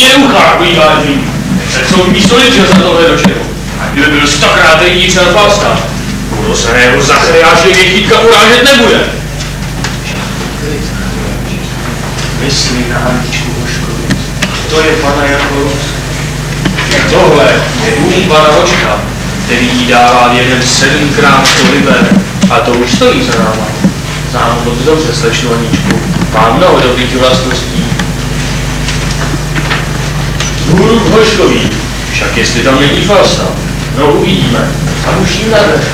mě uchápují váží. Před soudní stoličil za tohle dočinu. A kdyby byl 100krát jiný člen Falstaff, kdo se na jeho zachryjáše Věchýtka urážet nebude. Myslí na Aničku Hoškovic. To je pana Jakob. Tohle je dům pana Hočka, který jí dává vědět 7krát 100 liber. A to už stojí za náma. Znám moc dobře slečnu Aničku. Mám mnoho dobrých vlastností. Hůru v Hoškový. Však jestli tam není Falstaff, no uvidíme. A už jim na dveře.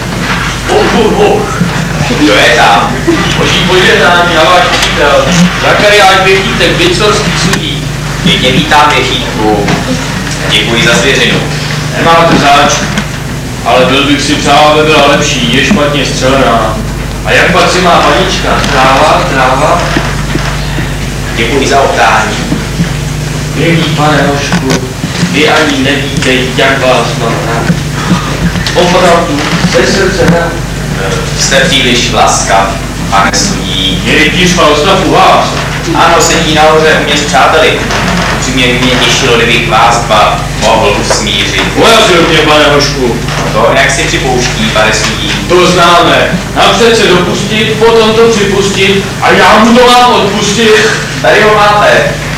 Kdo je tam? Boží požehnání a váš přítel. Zakariáš Věchýtek, Victorský sudí. Pěkně vítám, Věchýtku. Děkuji za zvěřinu. Nemáte zač, ale byl bych si přál, aby byla lepší, je špatně střelená. A jak pak si má panička? Tráva? Děkuji za oprání. Milý pane Hošku, vy ani nevíte, jak vás mám rád. Opravdu, ze srdce rád. Jste příliš laskav, pane sudí. Je rytíř Falstaff u vás. Ano, sedí nahoře u mě s přáteli. Upřímně by mě těšilo, kdybych vás dva mohl usmířit. Urazil mě, pane Hošku. To jak si připouští, pane sudí. To známe. Napřed se dopustit, potom to připustit a já mu to mám odpustit. Tady ho máte.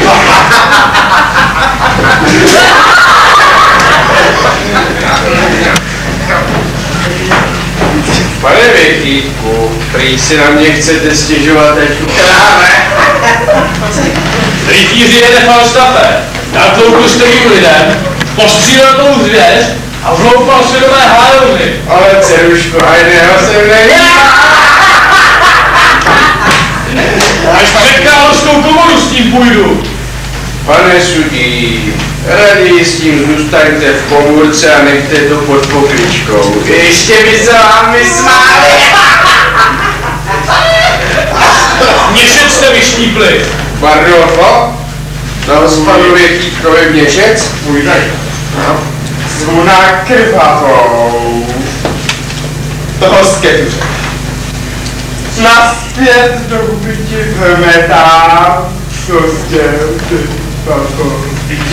Pane Věchýtku, prý si na mě chcete stěžovat, ať ukráme. Rytíři jede Falstaffe, dal touku stejným lidem, postřílel tou zvěř a vloupal se do mé hájovny. Ale dceruško, hajného jsem nevěděl. Až před královskou komoru s tím půjdu. Pane sudí, raději s tím zůstaňte v komůrce a nechte to pod pokličkou. Ještě by se vám vysmáli. Měšec jste vyštípli. Barnolfo, dal z panu Věchýtkovi měšec? Půjde. No. Zvu na krvavou. Toho sketuře. Naspět do bytí vmetám, co chtěl ty tako.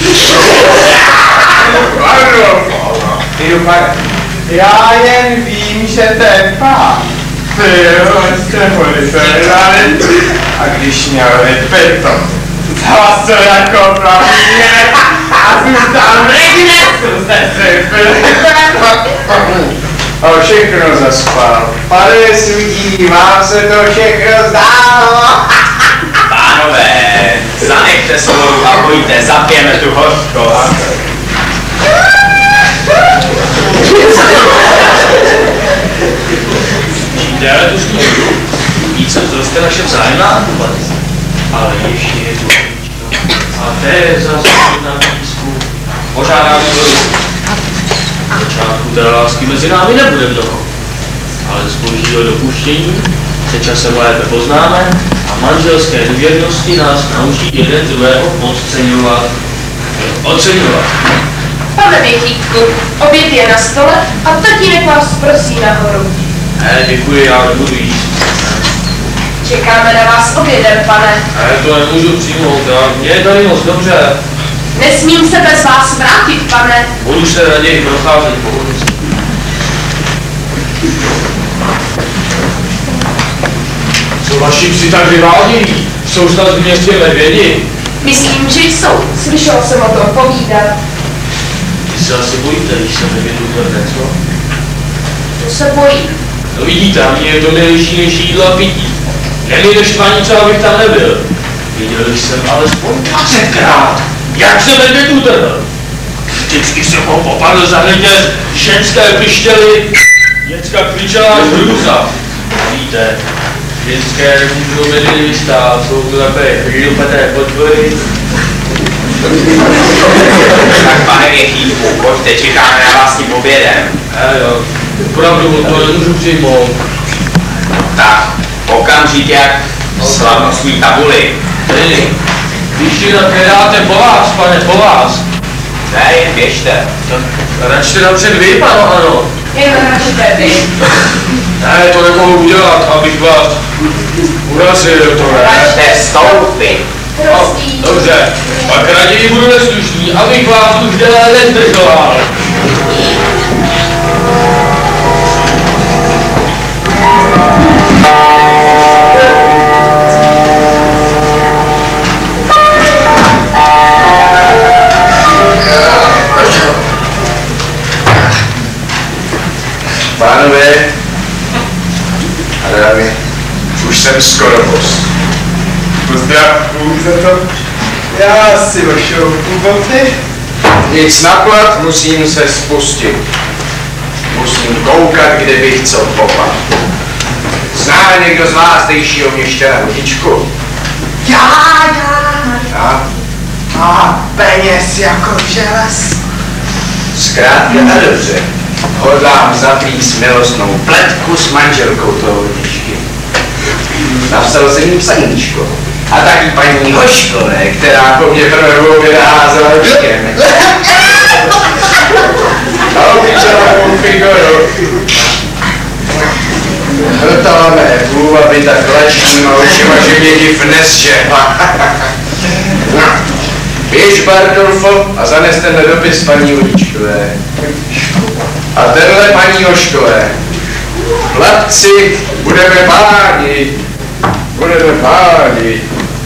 Barnolfo, já jen vím, že ten pán byl liberální a když měl repito, zase jako plamínek a zůstal regnesu se a všechno zaspal. Pane sudí, vám se to všechno zdálo. Pánové, zanechte svoru a pojďte, zapijeme tu hořkost. Déle tu smlouvu, víc se zroste naše vzájemná antipatie. Ale ještě je tu a to je zase na písku. Požádám zvoru. V začátku té lásky mezi námi nebude mnoho, ale z božího dopuštění se časem lépe poznáme a manželské důvěrnosti nás naučí jeden druhého podceňovat. Oceňovat. Pane Věchýtku, oběd je na stole a tatínek vás prosí nahoru. Ne, děkuji, já nebudu jíst. Čekáme na vás obědem, pane. Ne, to nemůžu přijmout, mě je tady moc dobře. Nesmím se bez vás vrátit, pane. Budu se raději procházet po ulici. Co vaši psi tak vyvádějí? Jsou snad v městě medvědi? Myslím, že jsou. Slyšel jsem o tom povídat. Vy se asi bojíte, když se medvědu tvrdé, co? To se bojím. No vidíte, a mně je to milější než jídlo a pití. Nemějte štvání, co abych tam nebyl. Viděl jsem alespoň 20krát, jak se medvěd utrhl. Vždycky jsem ho popadl za hleděz ženské pištěly. Děcka kvičela až hrůza. Víte, ženské můžou medvědy vystát, jsou to takové chvílpeté potvory. Tak pane Věchýtku, pojďte, čekáme na vás s tím obědem. Jo, opravdu to nemůžu přijmout. Tak, okamžitě jak slavnostní tabuli. Hej, když ti nakédáte po vás, pane, po vás. Ne, jen běžte. Tak račte napřed vy, pano, ano. Jen račte vy. Ne, to nemohu udělat, abych vás urazil, to ne. Račte vstoupit. Prosím. Dobře, pak raději budu neslušný, abych vás už déle nezdržoval. Pánové a dámy, už jsem skoro post. Pozdrav za to. Já si vašel původny. Nic naklad, musím se spustit. Musím koukat, kde bych co popadl. Zná někdo z vás zdejšího měšťana Vodičku? Já. Má peněz jako želez. Zkrátka a dobře. Hodlám zaplíst milostnou pletku s manželkou toho Vodičky. Napsal jsem jí psaníčko. A taky paní Hoškové, která po mně prvou vynaházela ručkem. A obyčela mou figoru. Hrtala mé půl, aby tak lačnýma očima, že mě div nesčehla. Běž, Bartolfo, a zanes tenhle dopis paní Vodičkové. A tenhle paní Hoškové. Chlapci, budeme páni. Budeme páni.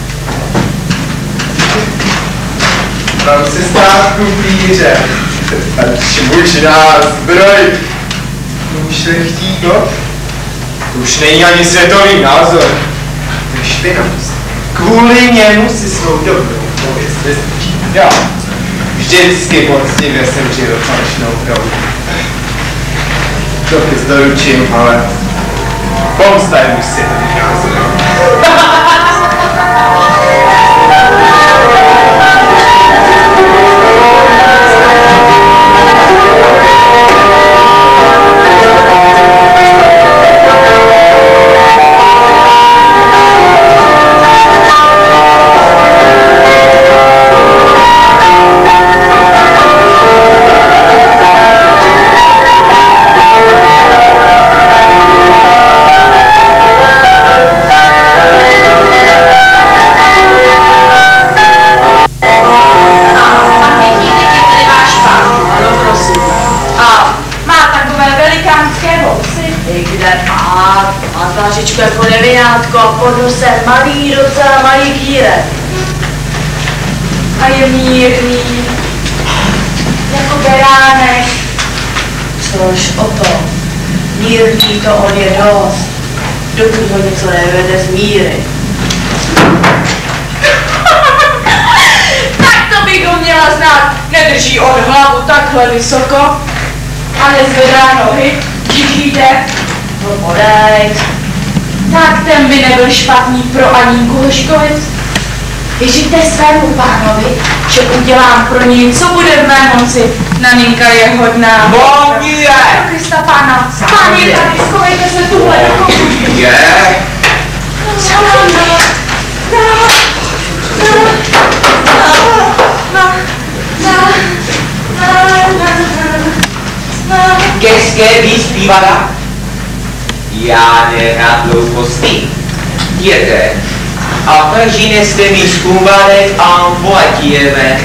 Tam si stávku píře. Čmučná zbroj. Šlechtíko. To už není ani světový názor. To je špinavost. Kvůli němu si svou dobrou pověst vyzničí. Já vždycky poctivě jsem žil falešnou pravdu. Dopis doručím, ale pomsta je můj světový názor. Jako nevinátko a pod nosem malý, docela malý kýrek. A je mírný, jako beránek. Což o to, mírný to on je dost, dokud ho něco nevede z míry. Tak to bych ho měla znát, nedrží on hlavu takhle vysoko a nezvedá nohy, když jde, no podejt. Tak ten by nebyl špatný pro Anínku Hoškovic. Věříte svému pánovi, že udělám pro něj, co bude v mé moci. Naninka je hodná. Bonnie! Pro Krista pána. Páni, tady schovejte se tuhle do koutku. Qu'est-ce vyspívala? Já nerad hlouposti. Jděte. A přineste mi skumbalek a voitieve.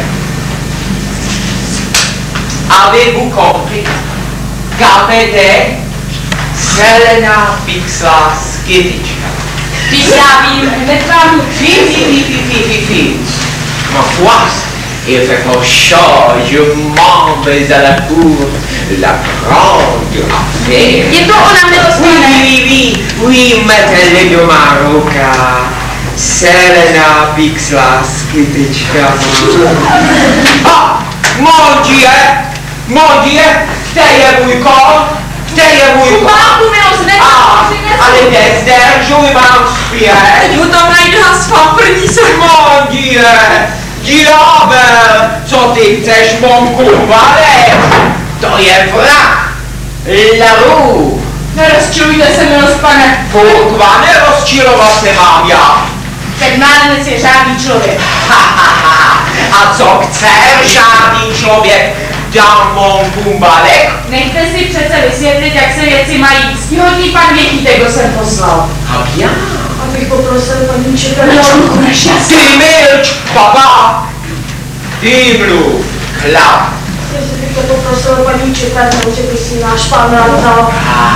Avez-vous compris? Kapete? Zelená pixla skytička. Když já vím, hned vám Fi. Ma foi, il fait trop chaud, je m'en vais à la cour, la grande affaire. Je to ona, milostné. Oui, mettez-le do Maroka. Zelená pixla skytička. Ah, mon Dieu, to je můj kol, to je můj kol. Páku, milostné. Ale nezdržuj vám zpět. Teď ho tam najdu na svá první se. Mon Dieu, ďábel, co ty chceš, mon kumpale? To je vrah, Larou. Nerozčilujte se, milost pane. Furtva, nerozčilovat se mám já. Ten mládenec je řádný člověk. A co chce žádný člověk? Dám mon kumbalek? Nechte si přece vysvětlit, jak se věci mají. Ctihodný pan Větíte, kdo jsem poslal. A já? Abych poprosil paní čekačku nešťastný. Ty Baba! Ty mluv, chlap. Jestli bych to poprosil paní čekanou, že by si náš pán rád.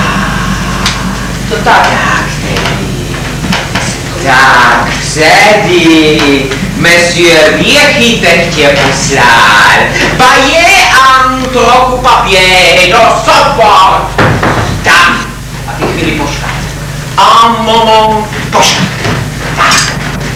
To tak. Tak, tedy, monsieur Věchytek tě poslal. Baje an trochu papír do sobor. Tak, a ty chvíli počkat. A moment, počkat. Tak.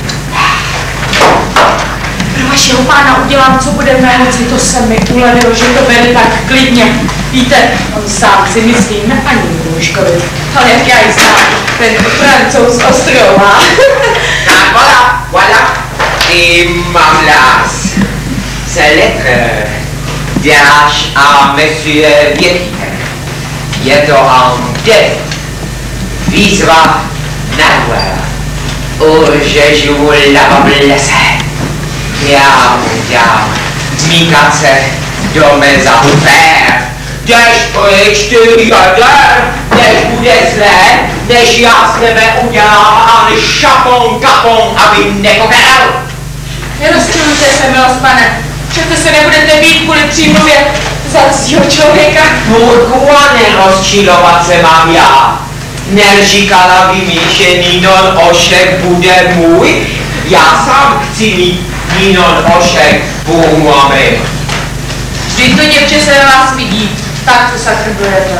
Pro vašeho pána udělám, co bude v mé moci, to se mi ulevilo, že to bere tak klidně. Víte, on sám si myslí na paní Kůžkovi, ale jak já ji znám, ten Francouz Ostrova. Tak, voilà. I mám las. C'est lettre d'H a monsieur Věchytek. Je to en tête. Výzva na duel. Urže živu lava v lese. Já mu dám míkat se do meza fér. Jdeš pryč, ty jader, než bude zlé, než já s tebe udělám ale šapon kapon, aby nekokal. Nerozčilujte se, milost pane. Přece se nebudete být kvůli přímluvě za cího člověka. Pourquoi nerozčilovat se mám já? Neříkala by mi, že Ninon Ošek bude můj? Já sám chci mít Ninon Ošek pour moi-même. Vždyť to děvče se na vás vidí. Tak to sakr budete.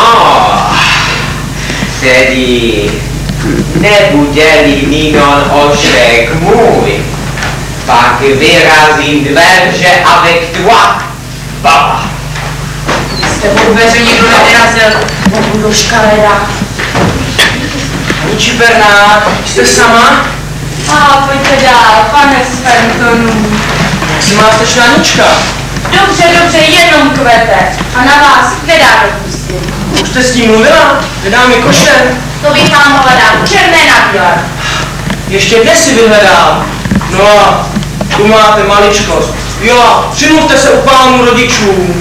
Tedy nebude-li Ninon Ošek můj, pak vyrazím dveře avec toi, baba. Jste po dveře nikdo nevyrazil, budu škaleda. Paní Čipernák, jste sama? A pojďte dál, pane Sventonu. Jak se má stačná Anička? Dobře, jenom kvete. A na vás nedá dopustit. Už jste s tím mluvila? Nedá mi košer. To bych vám hledal, černé na bílé. Ještě dnes si vyhledám. No a tu máte maličkost. Jo, přimluvte se u pánů rodičů.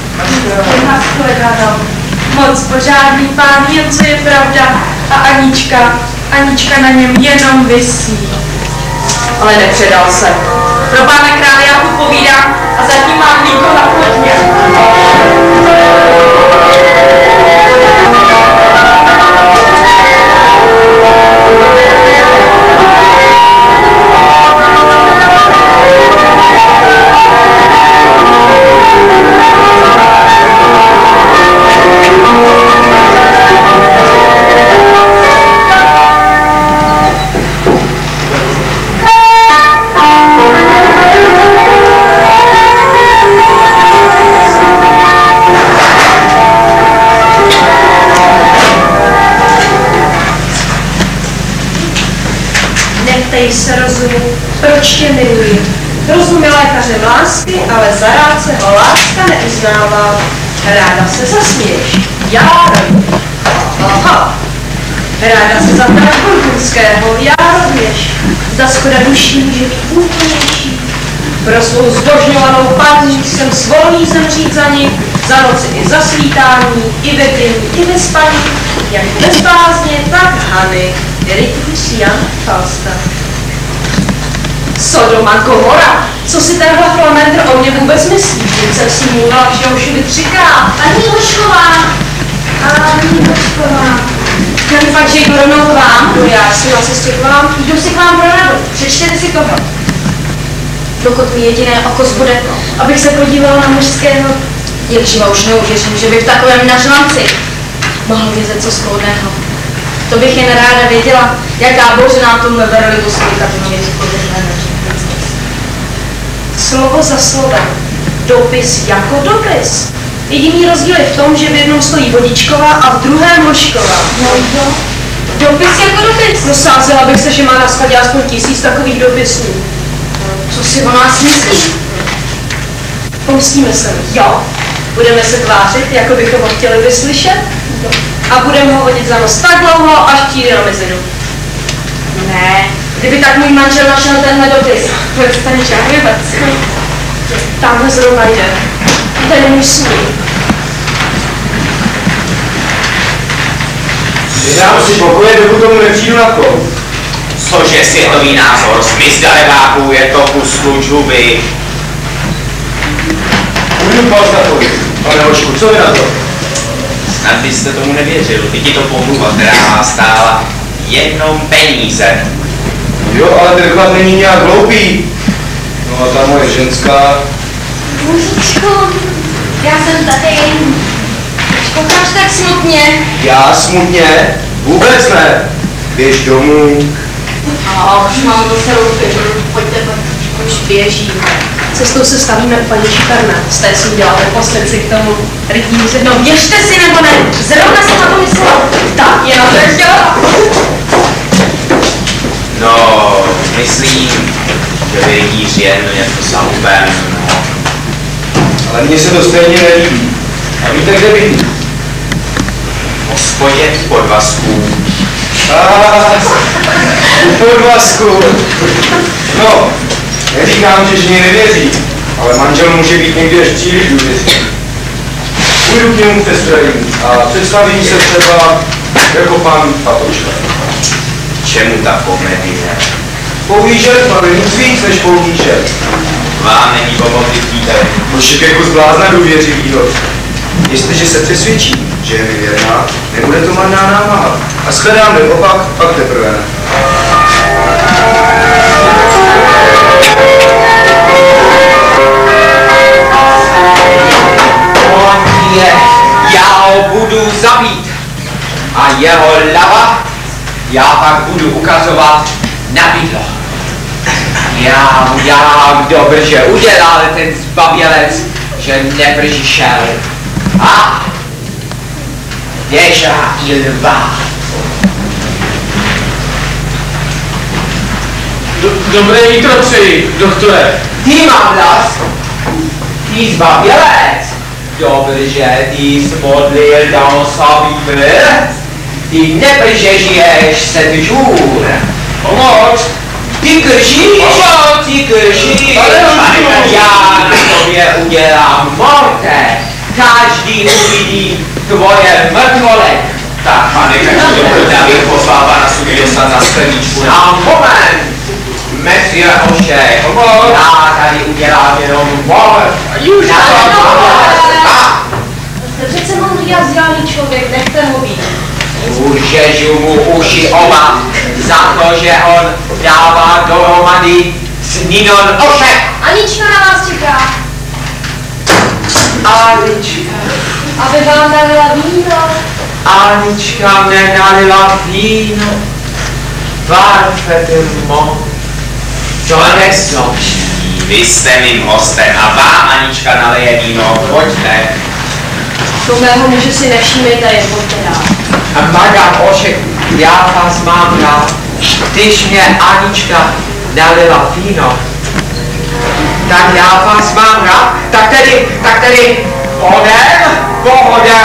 Moc pořádný pán, jen co je pravda. A Anička na něm jenom visí. Ale nepředal se. Pro pána krále já tu povídám a zatím mám líko na plotně. Se rozumu, proč tě miluji. Rozum je lékařem lásky, ale za rád se ho láska neuznává. Ráda se zasměješ. Já rovněž. Aha. Ráda se za Burgundského. Já rovněž. Zda schoda duší může být úplnější. Pro svou zbožňovanou paní jsem svolný zemřít za ní, za noci i za svítání, i ve bdění, i ve spaní, jak bez bázně, tak Hany, Erikus Jan Falstaff. Sodoma Gomora, co si tenhle flamentr o mě vůbec myslí? Vždyť jsem si mluvila v Žoušovi 3krát. Paní Hošková. Jen fakt, že jdu rovnou k vám. No já jsem na cestě k vám. Jdu si k vám pro radu. Přečtěte si tohle. Dokud mi jediné oko zbude, abych se podívala na mužského. Jak živa už neuvěřím, že by v takovém nařvanci mohl vědět co skloudného. To bych jen ráda věděla, jaká bouře nám tomhle Veroligu svůj katonově podvěrné. Slovo za slovem. Dopis jako dopis. Jediný rozdíl je v tom, že v jednom stojí Vodičková a v druhém Hošková. No jo. Dopis jako dopis. No sázela bych se, že má na skladě aspoň 1000 takových dopisů. Co si o nás myslí? Pomstíme se, jo. Budeme se tvářit, jako bychom ho chtěli vyslyšet. A budeme ho vodit za nos tak dlouho, až přijde na mezinu. Ne, kdyby tak můj manžel našel tenhle dopis. Přestaň čáhlivat. Tamhle zrovna jde. Ten můj svůj. Vydám si pokoje, dokud tomu nepřijdu na kol. Cože světový názor, smysl darebáků je to kus huby. Budu pozdravit, pane Hošku, co vy na to? Snad byste tomu nevěřil, teď je to pomluva, která stála jenom peníze. Jo, ale ten chlap není nějak hloupý. No a ta moje ženská... Muzičko, já jsem tady. Koukáš tak smutně. Já smutně? Vůbec ne. Běž domů. A už mám celou firmu, pojďte, už běžíme. Cestou se stavíme u paní Šikarna. Jste si uděláte posledci k tomu rytíři. No běžte si nebo ne, zrovna jsem na to myslela. Tak je na to chtěla. No, myslím, že rytíř je něco samobem. Ale mně se to stejně nelíbí. A víte, kde bydlí? V hospodě v Podvazku. U Podvazku. No, neříkám, že žně nevěří, ale manžel může být někdy až příliš důvěřivý. Půjdu k němu přes trojím a představím se třeba jako pan Patočka. Čemu ta komedie? Pouhýžet, ale nic víc než pouhýžet. Vám není pomoci píte. Už je jako zblázna důvěřivýho. Jestliže se přesvědčí, že je mi věrná, nebude to marná námaha. A shledám-li opak, pak teprve ne. On je, já ho budu zabít. A jeho lava já pak budu ukazovat na bydlo. Jak dobře udělal ten zbabělec, že nepřišel. A déjà il va. Dobré jítro přeji, doktore. Ty mám hlas, ty zbabělec. Dobře, ty smodlil dans sa Bible. Ty nepřežiješ 7 žůr. Pomoc! Ty kršíš, já na tobě udělám morte. Každý uvidí tvoje mrtvole. Tak, pane Kačík, já bych poslal pana Suky dostat na skleničku. Na moment, Messie Ošek, já tady udělám jenom mort. Už jste přece moudrý a vzdělaný člověk, nechte ho být. Uřežu mu uši oba za to, že on dává dohromady s Ninon Ošek. Anička na vás čeká. Anička. Aby vám nalila víno. Anička mě nalila víno. Parfait mo. To neslouží. Vy jste mým hostem a vám Anička naleje víno. Pojďte. To mého muže si nevšímejte, je pojďte dál. A Madame Ošek, já vás mám rád. Když mě Anička nalila víno, tak já vás mám rád. Tak tedy, pohodem.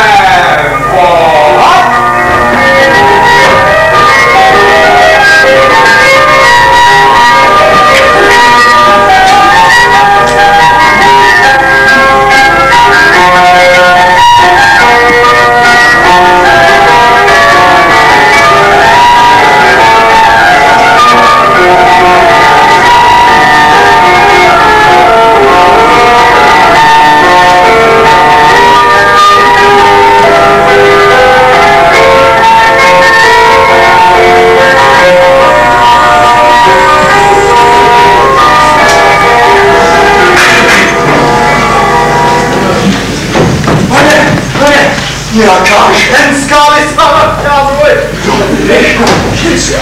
Jaká ženská vysává, kámoj! Ženská.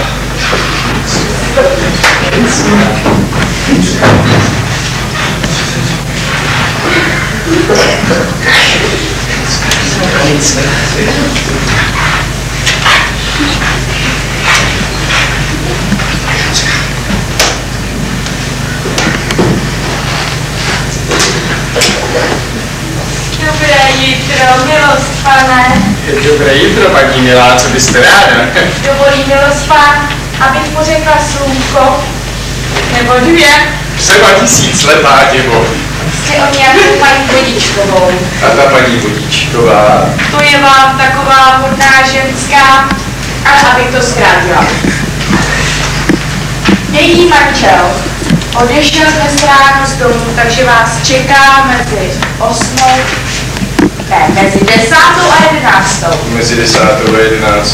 Dobré jítro, milost, pane. Dobré jítro, paní milá, co byste ráda? Dovolí milost pán, abych pořekla slůvko, nebo 2. Třeba 1000 letá děvo. Jste o nějakou paní Vodičkovou. A ta paní Vodičková. To je vám taková hodná ženská, ale abych to zkrátila. Její manžel odešel dnes ráno z domu, takže vás čeká mezi 10. a 11. Mezi 10. a 11.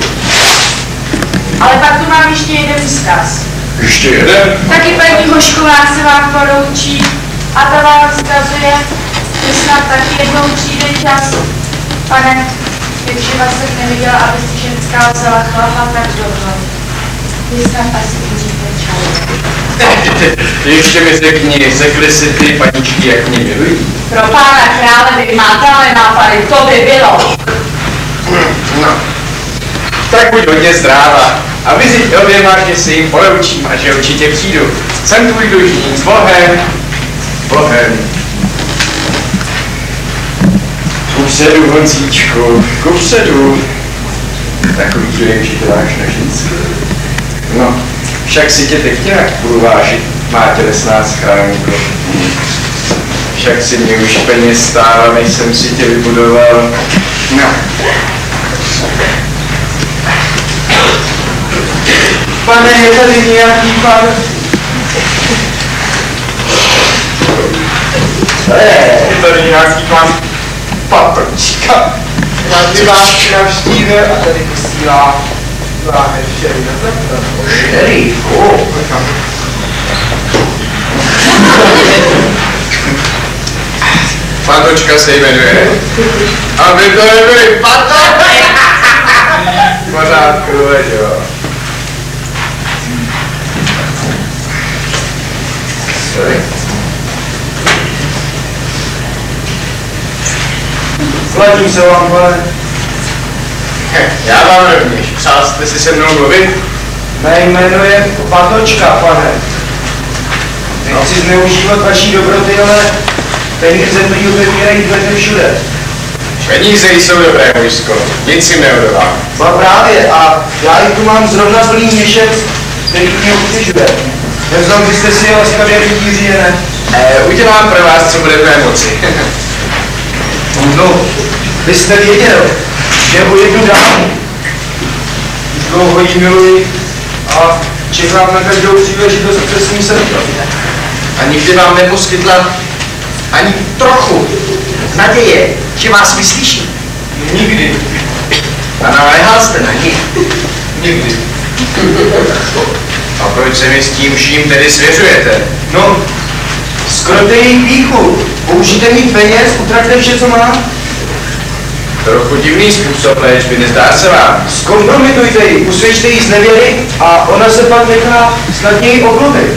Ale pak tu mám ještě jeden vzkaz. Ještě jeden? Taky paní Hošková se vám poroučí a ta vám vzkazuje, že snad taky jednou přijde čas. Pane, kdyby vás tak neviděla, aby si ženská vzala chlapa tak dlouho. Vy snad asi uříte čau. Ještě mi řekli si ty paničky, jak mě milují. Pro pána krále vy máte ale nápady, to by bylo. No, tak buď hodně zdráva. A vyzít oběma, že si jim poroučím a že určitě přijdu. Jsem tvůj dlužník s Bohem. Bohem. Kupředu, Honzíčku, kupředu. Takový dojem, že to máš na ženský. No, však si tě teď nějak budu vážit, má tělesná schránko. Však si mě už peněz stála, než jsem si tě vybudoval. No. Pane, je tady nějaký pan? Je tady nějaký pan Paprčka. Rád by vás navštívil a tady posílá láhev šery na zeptat. Šery? Patočka se jmenuje. Aby to nebyly patočky! Pořádku, jo. Sorry. Sladím se vám, pane. Já vám rovněž. Přál jste si se mnou mluvit? Mé jméno je Patočka, pane. Nechci zneužívat vaší dobroty, ale peníze prý odebírají dveře všude. Peníze jsou dobré, vojsko. Nic jim neodovám. No právě, a já i tu mám zrovna plný měšec, který mě obtěžuje. Nevzal byste si je laskavě rytíři, ne? Udělám pro vás, co bude v mé moci. No, vy jste věděl, že o jednu dámu. Už dlouho jí miluji a čekám na každou příležitost se s ní setkat. A nikdy vám neposkytla ani trochu naděje, že vás vyslyší? Nikdy. A naléhal jste na ní? Nikdy. A proč se mi s tím vším tedy svěřujete? No, skoro její píchu. Použijte mít peněz, utraťte vše, co má. Trochu divný způsob léčby, nezdá se vám? Zkompromitujte ji, usvědčte jí z nevěry a ona se pak nechá snadněji oblobit.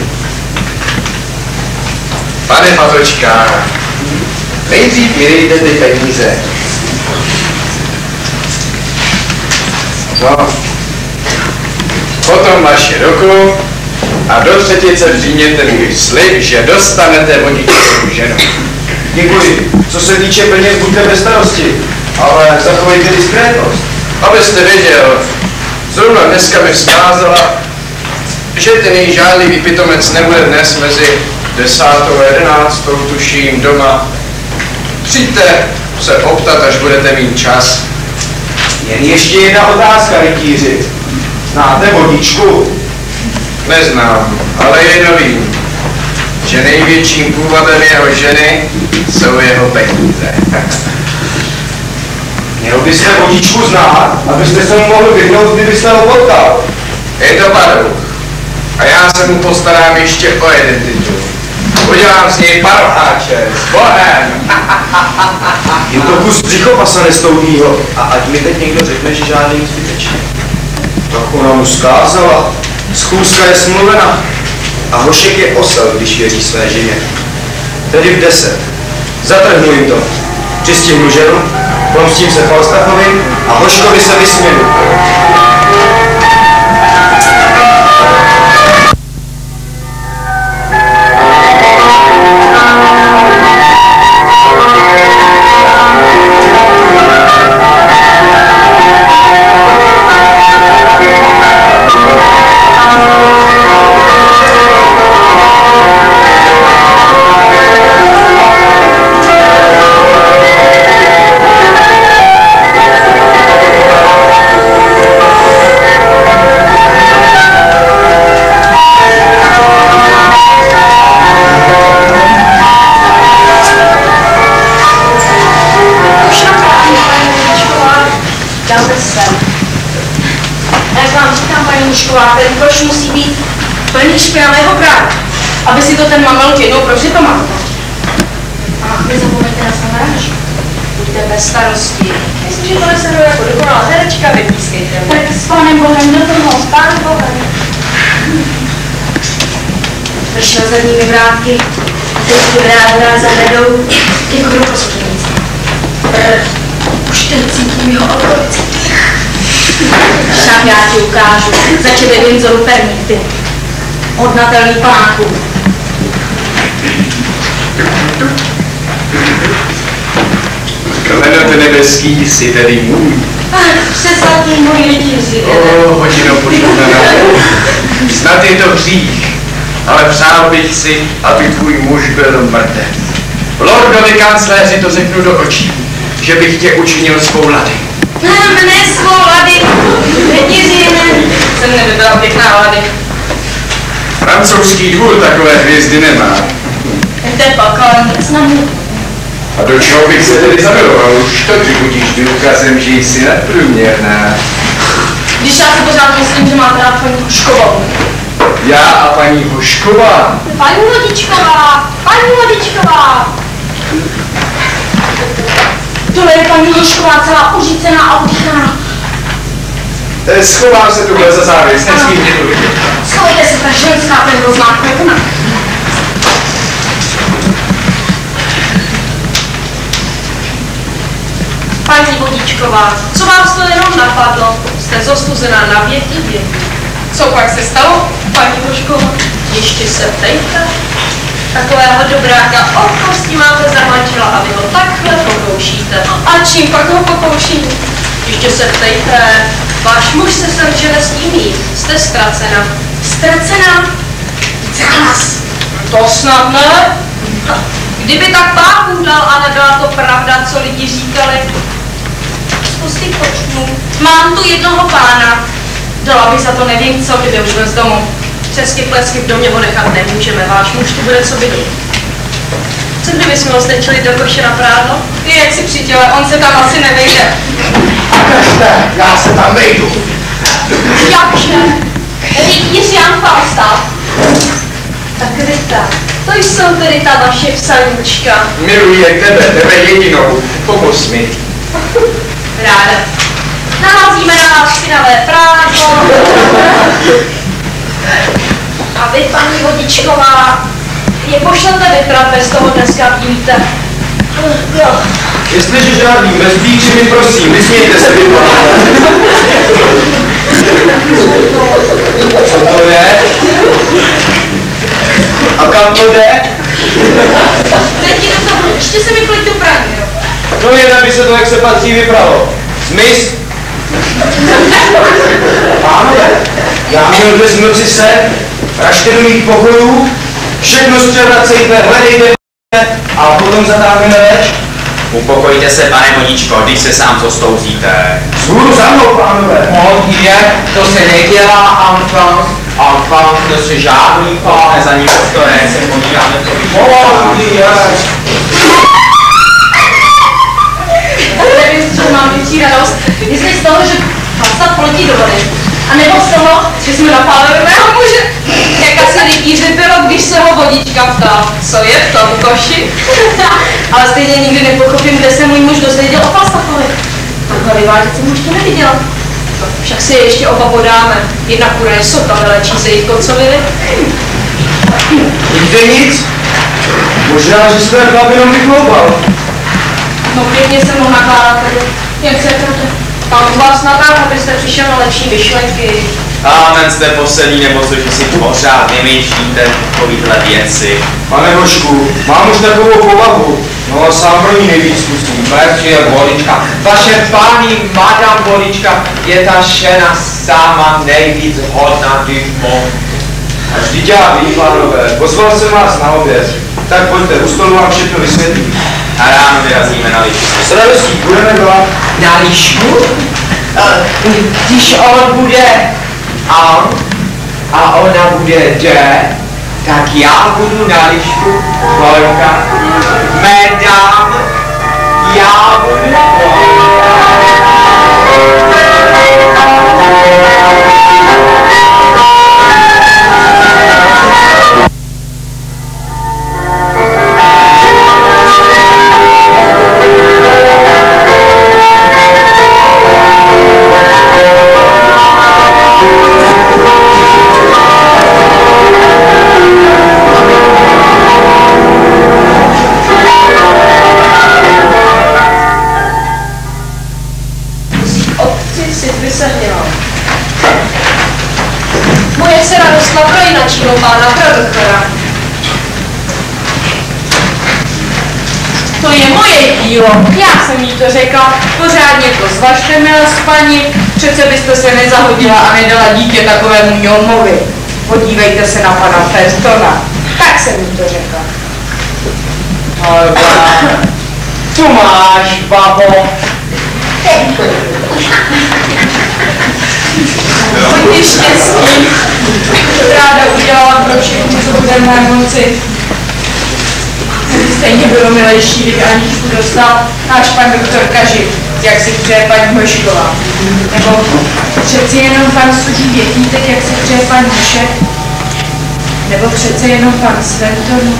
Pane Patočka, nejdřív mi dejte ty peníze. No, potom vaši ruku a do třetice přijměte můj slib, že dostanete vodičovou ženu. Děkuji. Co se týče peněz, buďte bez starosti, ale zachovejte diskrétnost. Abyste věděl, zrovna dneska mi vzkázala, že ten její žádlivý pitomec nebude dnes mezi 10. a 11. tuším doma. Přijďte se optat, až budete mít čas. Jen ještě jedna otázka, rytíři. Znáte vodičku? Neznám, ale jedno vím, že největším původem jeho ženy jsou jeho peníze. Měl byste vodičku znát, abyste se mu mohl vyhnout, kdybyste ho potkal. Je to padouch. A já se mu postarám ještě o jeden titul. Udělám z něj paroháče, s Bohem. Je to kus břichopasa nestoudnýho. A ať mi teď někdo řekne, že žádný zbytečný. Tak ona mu zkázala. Schůzka je smluvena. A Hošek je osel, když věří své ženě. Tedy v 10. Zatrhnu jim to. Přistihnu ženu, pomstím se Falstaffovi a Hoškovi se vysměju. na mého brácha, aby si to ten Mamelk jednou provždy pamatoval. Ach, nezapomeňte na samaráž. Buďte bez starosti. Myslím, že tohle se hrou jako dokonalá herečka, vypískejte. Tak s Pánem Bohem do toho, s Pánem Bohem. Vršel zadními vrátky a teď tu rád zavedou jako do poslednice. Už ten cítím jeho otroci. Však já ti ukážu, za tebe Windsoru permity. Hodnatelný pánku. Klenote nebeský, jsi tedy můj. Přesladný můj rytíři. Hodino požehnaná. Snad je to hřích, ale přál bych si, aby tvůj muž byl mrtev. Lordovi kancléři to řeknu do očí, že bych tě učinil svou lady. Mne svou lady. Rytíři, jsem nevybrala pěkná lady. Francouzský dvůr takové hvězdy nemá. To je pak, ale nic na mě. A do čeho bych se tedy zamiloval? Už to ty budíš důkazem, že jsi nadprůměrná. Když já si pořád myslím, že máte rád paní Hoškovou. Já a paní Hošková? Paní Lodičková! Paní Lodičková! Tohle je paní Hošková, celá uřícená a udýchaná. Schovám se tuhle za závěs, nesmí mě to vidět. Schovejte se, ta ženská, ten rozmák pekna. Paní Vodičková, co vás to jenom napadlo? Jste zostuzená na věky věky. Co pak se stalo, paní Hošková? Ještě se ptejte. Takového dobráka od kosti máte za manžela a vy ho takhle pokoušíte. A čím pak ho pokouším? Ještě se ptejte. Váš muž se sem žene s jiným. Jste ztracena. Ztracena? Za nás. To snad ne. Kdyby tak páku dal a nebyla to pravda, co lidi říkali. Zkusy počnu. Mám tu jednoho pána. Dala bych za to nevím co, kdyby už byl z domu. Přesky plesky v domě ho nechat nemůžeme. Váš muž tu bude co bydlí. Co kdybychom ho stečili do koše na prádlo? Je jak si přítele, on se tam asi nevejde. Kažte, já se tam vejdu. Jakže? Rytíř Jan Falstaff. Tak Rita, to jsou tedy ta vaše psaníčka. Miluje tebe jedinou. Pomoz mi. Ráda. Naházíme na vás špinavé prádlo. A vy, paní Vodičková, je pošlete vyprat, bez toho dneska víte. Jestliže žádný bezbíči, mi prosím, vysmějte se vyprat. Co to je? A kam to jde? Teď jde to, ještě se mi klid tu praní, jo. No jen aby se to, jak se patří, vypralo. Smysl? Pánové, já měl dnes v noci sen, ražte do mých pokojů, všechno zpřevracejte, hledejte a potom zatáhneme več. Upokojte se, pane Vodičko, když se sám zostouzíte. Vzhůru za mnou, pánové. Mon Dieu, to se nedělá, enfant. Enfant, to se žádný pán. Za ní postore, se podíváme, co Mon Dieu. Nevím, z čeho mám větší radost, jestli z toho, že Falstaff poletí do vody. A nebo z toho, že jsme napálili mého muže. Jak asi rytíři bylo, když se ho Vodička ptal, co je v tom koši. Ale stejně nikdy nepochopím, kde se můj muž dozvěděl o Falstaffovi. Takhle vyvádět jsem ho ještě neviděla. Však si je ještě oba podáme. Jedna kura je sota, vylečí se jich koncoviny. Nikde nic? Možná, že se ten chlap jenom vykloupal. No pěkně se mohl nakládat tady. Jen se proto. Mám z vás natáhl, abyste přišel na lepší myšlenky. Amen, jste posedí, nebo co, že si pořád vymýšlíte takovýhle věci. Pane Hošku, mám už takovou povahu. No, sám pro ní nejvíc zkusím. Berče Vodička. Vaše paní Madame Vodička je ta žena sama nejvíc hodná du monde. A vždyť já vím, pánové, pozval jsem vás na oběd. Tak pojďte, u stolu vám všechno vysvětlím. A ráno vyrazíme na lišku. S radostí budeme dělat. Na lišku? Když on bude an a ona bude de, tak já budu na lišku Holka. Madame, já budu Holka. toho pána produktora. To je moje dílo, já jsem jí to řekla, pořádně to zvažte, milost paní, přece byste se nezahodila a nedala dítě takovému Jomovi. Podívejte se na pana Feltona, tak jsem jí to řekla. Alba, co máš, babo? Hodně štěstí, ráda udělala pro všechny, co bude v mé moci. Stejně bylo milejší, kdyby Aničku dostal náš pan doktor Kažip, jak si přeje paní Hošková. Nebo přeci jenom pan Sudí Větítek, jak si přeje pan Hošek. Nebo přece jenom pan Sventon.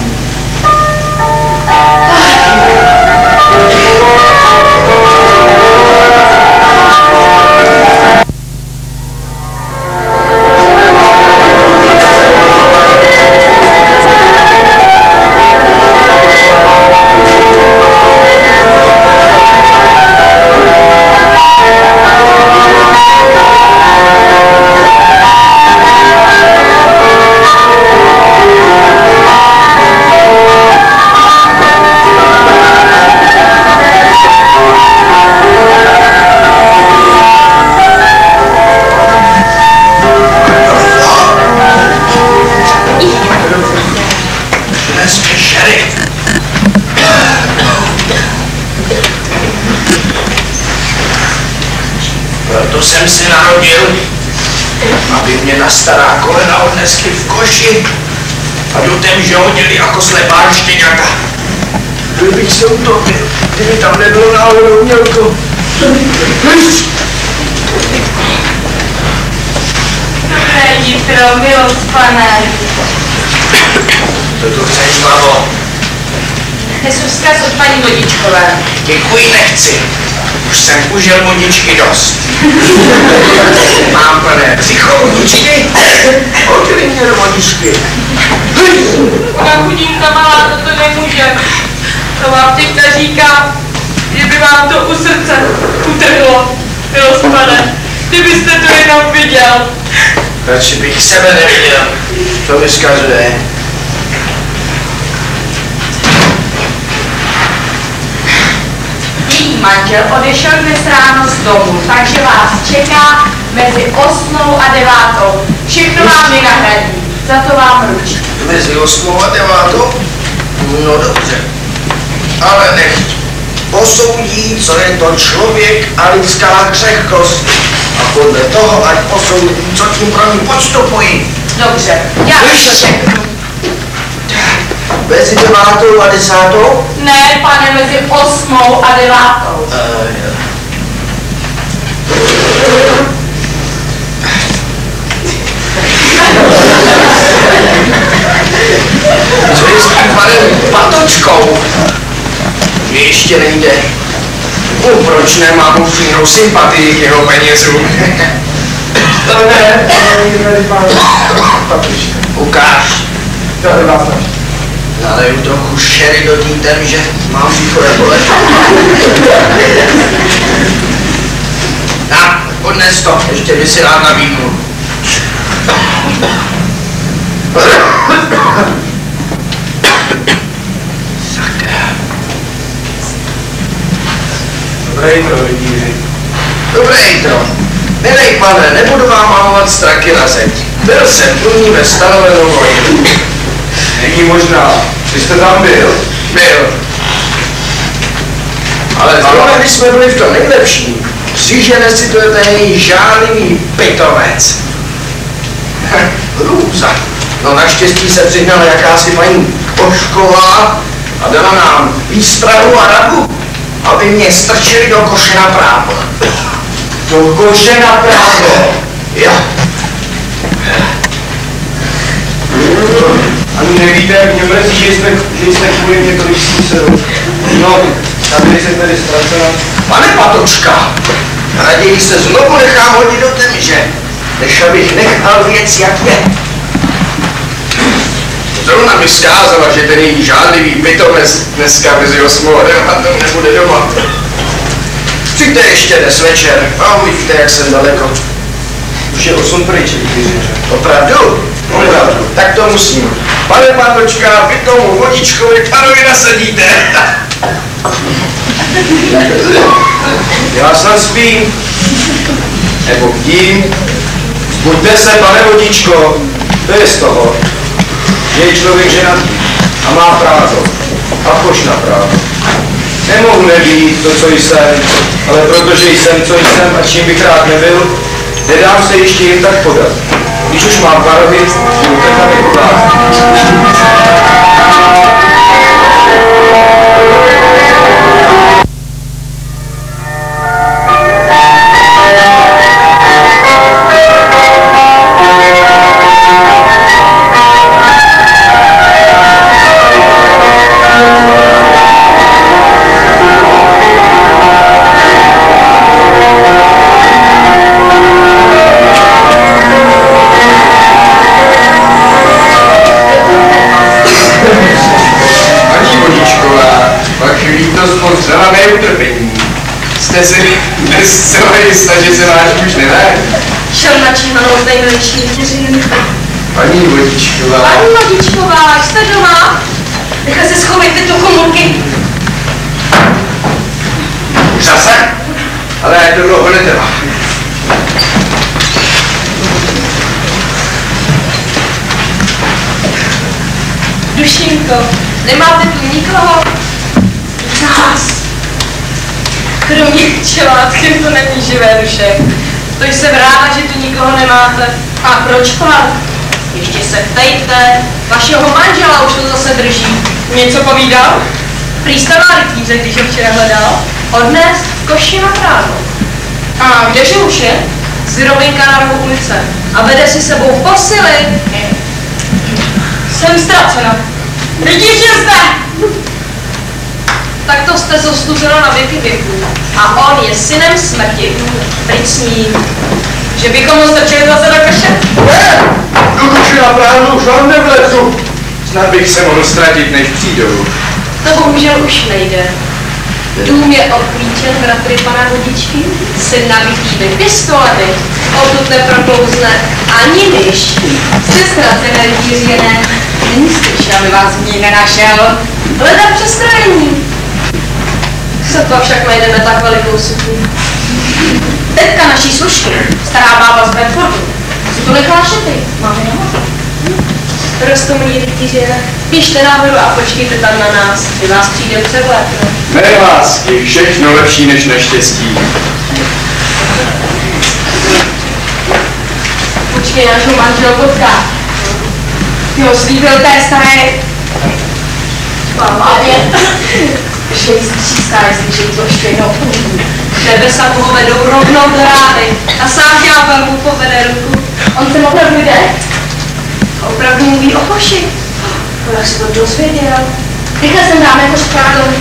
Proto jsem si narodil, aby mě na stará kolena odnesli v koši a do temže hodili jako slepá štěňata. Kdybych se utopil, kdyby tam nebylo náhodou mělko. Dobré jitro, milost pane. Co tu chceš, babo? Nesu vzkaz od paní Vodičkové. Děkuji, nechci. Už jsem užil vodičky dost. Mám plné psychovodičky. Hodili mě do vodičky. Ona chudinka malá toto nemůže. To vám teďka říká, že by vám to u srdce utrhlo, milost pane. Kdybyste to jenom viděl. Radši bych sebe neviděl. To mi vzkazuje. Její manžel odešel dnes ráno z domu, takže vás čeká mezi 8 a 9. Všechno vám vynahradí, za to vám ručí. Mezi 8 a 9? No dobře. Ale nechť posoudí, co je to člověk a lidská křehkost. A podle toho, ať posoudí, co tím pro ní podstupují. Dobře, já to řeknu. Mezi 9 a 10? Ne, pane, mezi 8 a 9. Co je s tím panem Patočkou? Že ještě nejde. Proč nemám upřímnou sympatii k jeho penězům? To ne, tady pán Patočka. Ukáž. Tady vás naš. Naleju trochu šery do té temže, mám výchore bolet. Na, odnes to, ještě by si rád nabídnu. Sakra. Dobré jitro, vidíži. Dobré jitro. Milej pane, nebudu vám malovat straky na zeď. Byl jsem první ve stanovenou hodinu. Není možná, že jste tam byl. Byl. Ale zrovna když jsme byli v tom nejlepším, přižene si to ten žádlivý pitovec. Hrůza. No naštěstí se přihnala jakási paní Košková a dala nám výstrahu a radu, aby mě strčili do koše na právo. Do koše na právo. Jo. Ani nevíte, jak mě mrzí, že jste kvůli mě tolik zkusil. No, tady se tedy ztracela. Pane Patočka, raději se znovu nechám hodit do temže, než abych nechal věc jak je. Zrovna mi vzkázala, že ten její žádlivý pitomec dneska mezi 8 a 9 nebude doma. Přijďte ještě dnes večer a uvidíte, jak jsem daleko. Už je 8 pryč, vyříře. Opravdu? Opravdu. Tak to musím. Pane Patočka, vy tomu vodičkovi panovi nasadíte. Já snad spím. Nebo bdím. Buďte se, pane vodičko. To je z toho, že je člověk ženatý a má právo. A pošna právo. Nemohu nebýt to, co jsem, ale protože jsem, co jsem a čím bych rád nebyl, nedám se ještě jen tak podat. Když už mám parohy, buďte tam jako dát. Zcela mé utrpení. Jste si dnes zcela jistá, že se váš muž nevrátí? Šel na číhanou z nejbližší vteřiny. Paní vodičková. Paní vodičková, jste doma? Nechaj se schovejte do komůrky. Zase? Ale to dlouho netrvá. Dušínko, nemáte tu nikoho? Nás. Kromě čelátky to není živé duše. To jsem ráda, že tu nikoho nemáte. A proč pak? Ještě se ptejte. Vašeho manžela už to zase drží. Něco povídal? Prý jste má rytíře, když ho včera hledal. Odnes v koši na právo. A kdeže už je? Z Rovinka na rohu ulice. A vede si sebou posily. Jsem ztracena. Rytíř je zde! Tak to jste zostuzeno na věky věků. A on je synem smrti. Pricní. Že bychom ho strčili zase do koše? Ne! Do koše na právu už vám nevlezu. Snad bych se mohl ztratit, než přijdou. To bohužel už nejde. Dům je obklíčen bratry pana vodičky, syn nabitými pistolemi. Odtud neproklouzne ani myš. Jste ztracené rytíři, ne? Není slyšel, aby vás v ní nenašel. Hledá přestrojení. Sotva však najdeme tak velikou suku. Teďka naší služky, stará bába z Bedfordu, si tu nechala šety. Máme nahoru. Roztomilí rytíře, běžte nahoru a počkejte tam na nás, kdy vás přijde převlétnout. Mé lásky, všechno lepší než neštěstí. Počkej, nášho manžel potká. Ty ho slíbil té staré babě, že jí stříská, jestliže jí to ještě jednou uvidí. Nebesa mu vedou rovnou do rány a sám ďábel mu povede ruku. On sem opravdu jde? A opravdu mluví o koši. Jak se to dozvěděl? Rychle sem dáme koš krádou.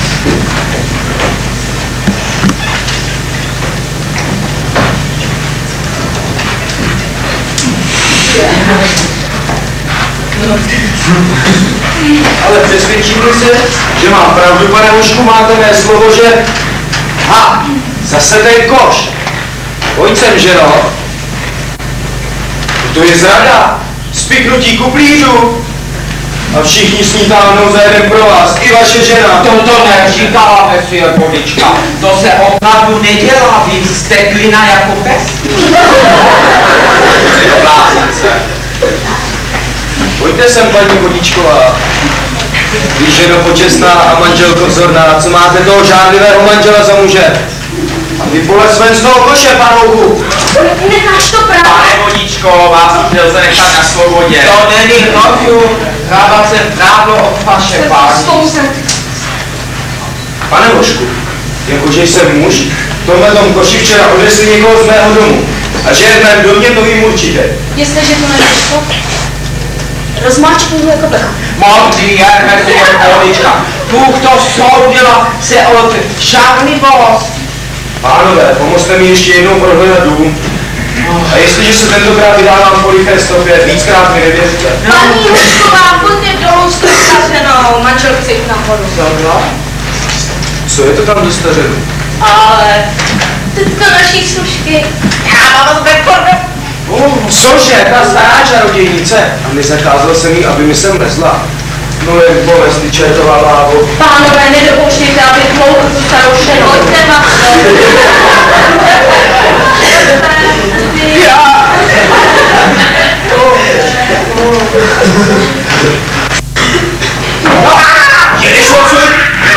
Ale přesvědčím se, že mám pravdu, pane mužku, máte mé slovo, že... Ha, zase ten koš. Pojď sem, ženo. To je zrada. Spiknutí kuplířů. A všichni s ní táhnou za jeden pro vás. I vaše žena. Toto neříkala Monsieur Vodička. To se opravdu nedělá, vy jste klina jako pes. Pojďte sem, paní Vodičková. Vy, ženo počestná a manželko vzorná, co máte toho žádlivého manžela za muže? A vy pole sven z toho koše, panouchu. Necháš to právě. Pane Vodičko, vás už nelze nechat na svobodě. To není hnoju. Hrábat se právo od vaše páni. Pane Božku, jakože jsem muž, v tomhle tom koši včera odnesli někoho z mého domu. A že je v mém domě, to vím určitě. Jestliže to nevíš, rozmáčknu jako plecha. Moudrý je Monsieur Vodička. Bůh to soudila se od žádlivost. Pánové, pomozte mi ještě jednou prohledat dům. A jestliže se tentokrát vydávám po liché stopě, víckrát mi nevěřte. Paní Hušková, pojďte dolů s tou stařenou, manžel chce jít nahoru. Co je to tam do stařenu? Ale teďka naší služky, já mám z Bedfordu, Cože, ta stará čarodějnice? A mi zakázal jsem jí, aby mi sem lezla. No jen bolest, ty čertová lávo. Pánové, nedopouštějte, aby dlouho tu starou šenu. Pojďte, Jedeš odsud?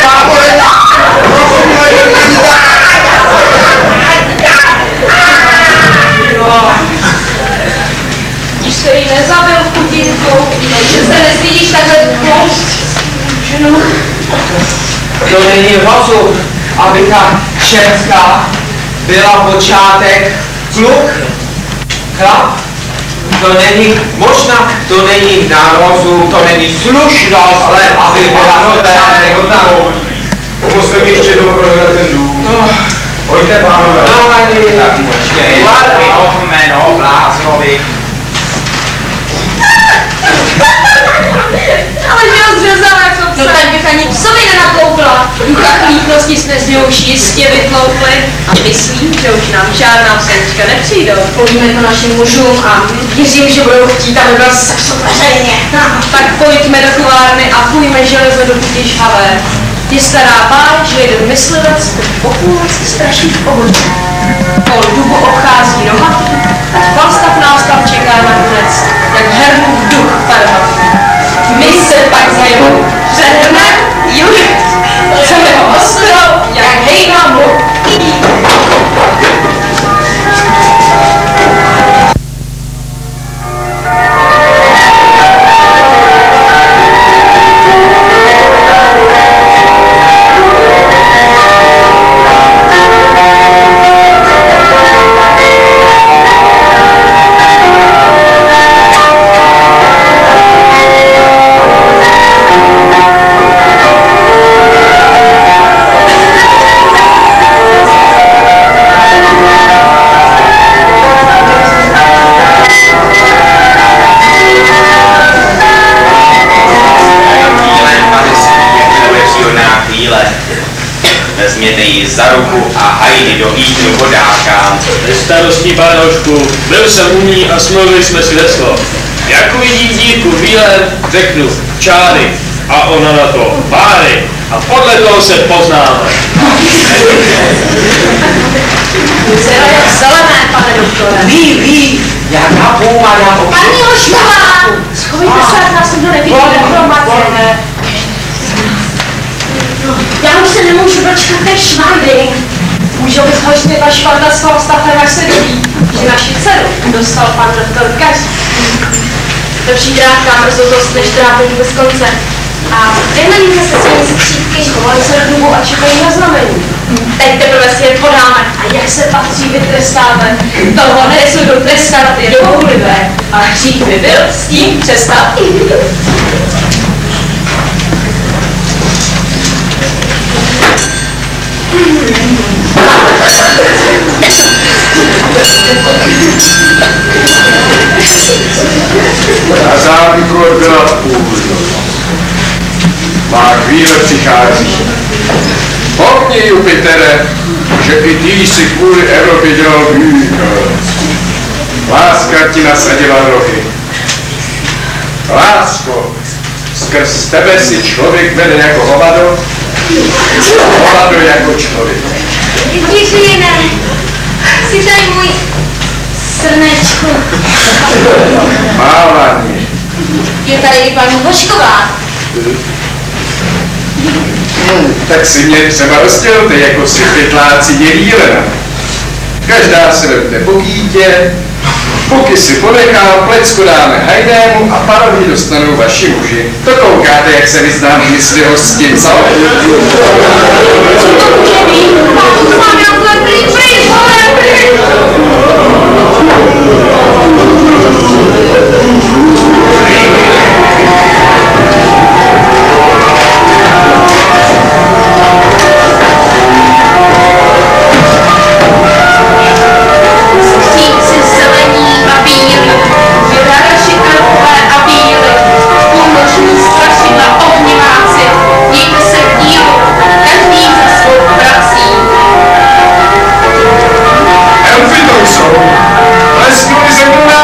Když jste ji nezabil chutinku, že se nestydíš takhle tlouct. Ženu. To není rozum, aby ta ženská byla počátek kluk, chlap. To není možná, to není na rozum, to není slušnost, ale aby byla nová. Pomozte mi ještě doprodat ten dům. Pojďte, pánové. No, ani tak počkej. Jméno bláznovi. Ale že ho zřezala jako psa. No tak bych ani psovi nenakloupila. Ducha chlípnosti jsme z něho už jistě vytloupli. A myslím, že už nám žádná psenička nepřijdou. Povíme to našim mužům a věřím, že budou chtít, aby byl sexo veřejně. Tak pojďme do kovárny a půjme železo do putě žhavé. Je stará páň, že jeden myslivec po půlnoci straší v pohodě. Kol dubu obchází roha, tak Falstaff nás tam čeká nakonec, jak Hermův duch parhatý. My se pak za jeho předeme, juž, chceme ho ostro, jak hejna mu. Vezměte ji za ruku a hajdy do Eatonu vodáka. Starostní pánošku, byl jsem u ní a smluvili jsme si heslo. Jak uvidím dívku v bílém, řeknu čáry a ona na to páry. A podle toho se poznáme. Zero jak zelené, pane doktore. Ví, jak napůl má já opět. Paní Hošková! Schovejte se, ať nás nikdo nevidí. Já už se nemůžu dočkat té švadry. Můžou vyzhožit ta švarda s Falstaffem, až se doví, že naši dceru dostal pan doktor Gaš. Lepší drátka, mrzotost než trápení bez konce. A vymeníme se svými skřítky, schovali se do dubu a čekají na znamení. Teď teprve si je podáme a jak se patří vytrestáme. Toho nesudu trestat je dohoulivé. A hřích by byl s tím přestat. Na zámku byla půlnoc. Má chvíle přichází. Popni, Jupitere, že i ty si kvůli Evropě dělal výkaz. Láska ti nasadila rohy. Lásko, skrz tebe si člověk vede jako hovado, hovado jako člověk. Ježíne, jsi tady můj srnečku. Mávaně. Je tady i paní Hošková. Tak si mě třeba rozdělte, jako si pytláci dělí jelena. Každá se vemte po kýtě, puky si ponechá, plecku dáme hajdému a parovní dostanou vaši muži. To koukáte, jak se vyznám v myslivosti, co? Let's go,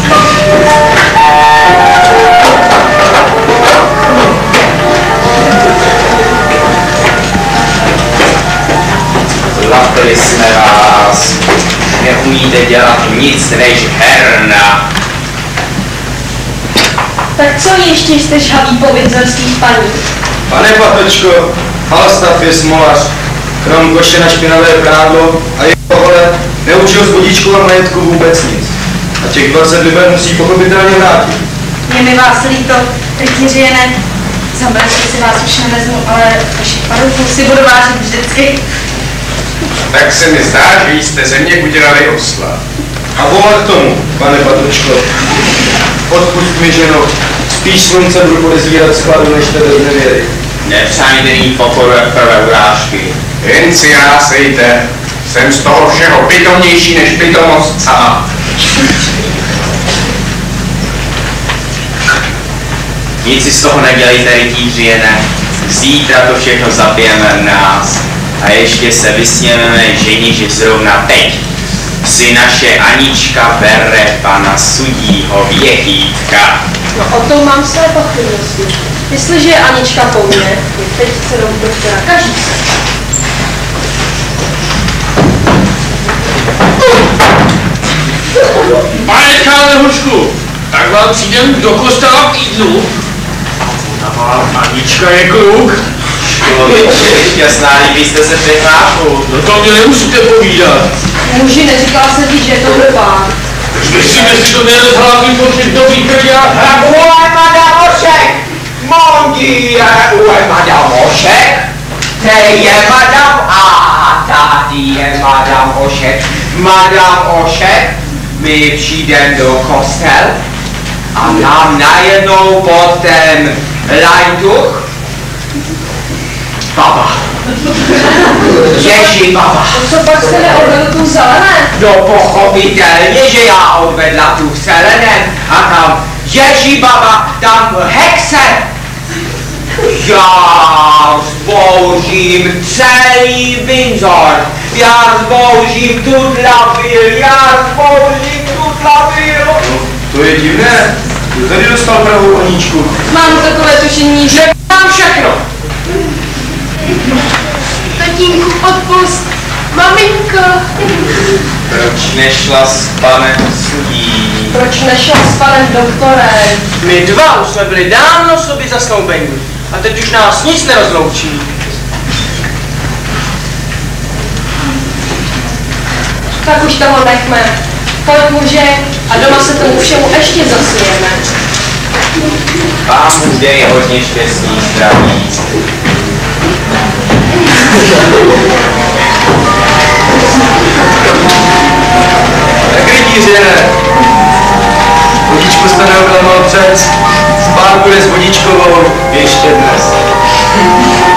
Zlatili jsme vás. Neumíte dělat nic než herna. Tak co ještě jste žhavý po vinzorských paní? Pane Patočko, Falstaff je smolař. Krom koše na špinavé prádlo a jeho hole neučil z vodíčku a majetku vůbec nic. A těch 20 liber musí pochopitelně vrátit. Je mi vás líto, rytířiene. Za mračky si vás už nevezmu, ale vašich padouchů si budu vážit vždycky. Tak se mi zdá, že jste ze mě udělali osla. A vola k tomu, pane Patočko. Odpust mi, ženo. Spíš slunce budu podezírat skladu, než tebe z nevěry. Nepřájte jí pokoru jak prvé urážky. Jen si jásejte. Jsem z toho všeho pitomnější než pitomost sama. Nic si z toho nedělejte, rytířiene. Zítra to všechno zabijeme v nás. A ještě se vysněmeme ženi, že zrovna teď si naše Anička bere pana sudího Věchýtka. No o tom mám své pochybnosti. Jestliže je Anička po mně, je teď dcerou doktora Kažíse. Pane Kále Hušku, tak vám přijdem do kostela k jídlu. A ona Anička je kluk. Člověče, šťastná, líbí jste se přechlápu. No to mě nemusíte povídat. Muži, neříkala se ti, že je to pán. Myslím, jestli to nerozhlásím počet dobrých krďák. Ué, madame Ošek! Mon Dieu, ué, madame Ošek! Tady je madame a tady je madame Ošek. Madame Ošek, my přijdem do kostel a nám najednou pod ten lajtuch baba. Ježí baba. Co pak jste neodvedl tu zelené? No pochopitelně, že já odvedla tu Selenen a tam Ježí baba, tam hexe. Já zbouřím celý Windsor. Já zbouřím Tutlavil, já zbouřím Tutlavil. To je divné. Kdo tady dostal pravou Aničku? Mám takové tušení, že mám všechno. Tatínku, odpust. Maminko. Proč nešla s panem sudí? Proč nešel s panem doktorem? My dva už jsme byli dávno sobě zasnoubení a teď už nás nic nerozloučí. Tak už toho nechme. Pojď muže a doma se tomu všemu ještě zasmějeme. Pán Bůh dej hodně štěstí, zdraví. Tak rytíře! Vodičku jste neoklamal přec. Spát bude s vodičkovou ještě dnes.